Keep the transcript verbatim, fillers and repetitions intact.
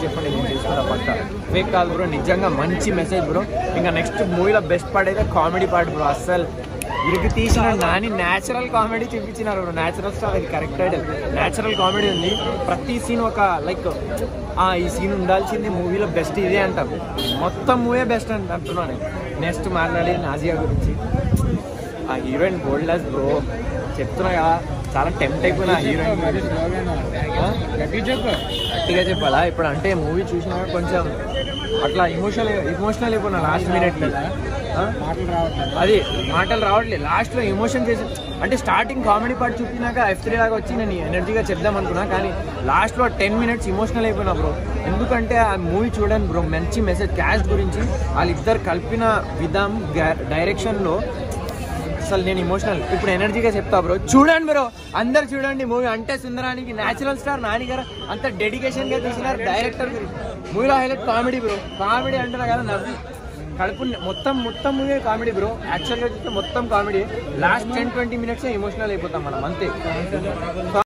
చెప్పండి, నేను తీసుకురా పక్క ఫేక్ కాదు బ్రో, నిజంగా మంచి మెసేజ్ బ్రో. ఇంకా నెక్స్ట్ మూవీలో బెస్ట్ పార్ట్ అయితే కామెడీ పార్ట్ బ్రో. అస్సలు ఇరికి తీసిన నాని న్యాచురల్ కామెడీ చూపించినారు బ్రో. న్యాచురల్ స్టార్ అది కరెక్ట్ టైటిల్. న్యాచురల్ కామెడీ ఉంది. ప్రతి సీన్ ఒక లైక్ ఈ సీన్ ఉండాల్సింది మూవీలో బెస్ట్ ఇదే అంటాం. మొత్తం మూవీ బెస్ట్ అంట అంటున్నాను. నెక్స్ట్ మాట్లాడి నాజియా గురించి. ఆ హీరోయిన్ గోల్డ్లెస్ బ్రో, చెప్తున్నా కదా, చాలా టెంప్ట్ అయిపోయినా హీరోయిన్. గట్టిగా చెప్పాలా ఇప్పుడు అంటే మూవీ చూసినా కొంచెం అట్లా ఇమోషనల్ ఇమోషనల్ అయిపోయినా లాస్ట్ మినిట్కి. అది మాటలు రావట్లేదు లాస్ట్లో ఎమోషన్ చేసి. అంటే స్టార్టింగ్ కామెడీ పార్ట్ చూపినాక ఎఫ్ త్రీ లాగా వచ్చి నేను ఎనర్జీగా చెప్దాం అనుకున్నా, కానీ లాస్ట్లో టెన్ మినిట్స్ ఇమోషనల్ అయిపోయినా బ్రో. ఎందుకంటే ఆ మూవీ చూడండి బ్రో, మంచి మెసేజ్ క్యాస్ట్ గురించి వాళ్ళిద్దరు కలిపిన విధం డైరెక్షన్లో అసలు నేను ఇమోషనల్. ఇప్పుడు ఎనర్జీగా చెప్తా బ్రో, చూడండి బ్రో, అందరు చూడండి మూవీ. అంటే సుందరానికి న్యాచురల్ స్టార్ నాని గారు అంత డెడికేషన్గా తీసినారు డైరెక్టర్ గురించి. మూవీలో హైలైట్ కామెడీ బ్రో. కామెడీ అంటారా కదా, నవ్వి కడుపు మొత్తం మొత్తం మూవీ కామెడీ బ్రో. యాక్చువల్గా చూస్తే మొత్తం comedy. Last ten twenty minutes emotional అయిపోతాం మనం అంతే.